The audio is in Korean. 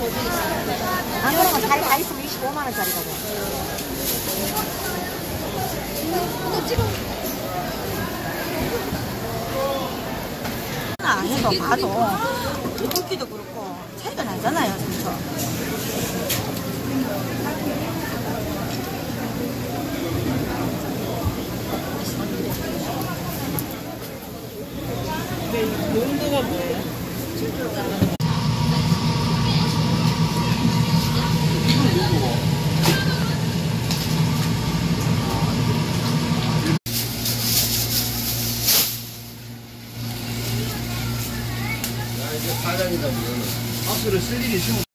안 그러면 자리 다 있으면 25만 원짜리거든. 하나 해도 봐도 굵기도 그렇고 차이가 나잖아요, 그렇죠? 용도가 뭐예요? 이제 사장이다, 이거는. 박스를 쓸 일이 있으면